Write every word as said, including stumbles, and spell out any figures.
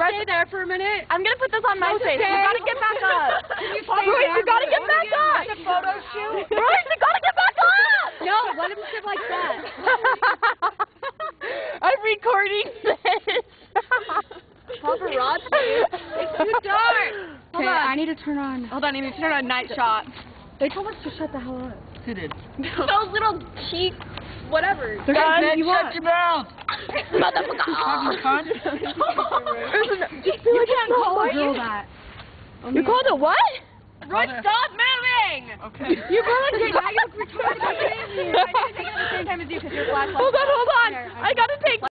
stay there for a minute? I'm gonna put this on my No, face. You stay. gotta get back up. Can you stay Royce, there? you gotta get back up. Like a photo shoot? Royce, you gotta get back up. No, let him sit like that. I'm recording this. Paparazzi. It's too dark. Hold Okay, on. I need to turn on. Hold on, I need to turn on night shot. They told us to shut the hell up. Who did? Those little cheap, whatever. They're guns. gonna you Shut up. your mouth! Motherfucker. Fucking cunt. You can't call a girl that. You called it what? Roy, stop moving! Okay. You call it gay. Now you're trying to get in here. I didn't take it at the same time as you because your flashlight. Hold on, hold on. Here, I gotta take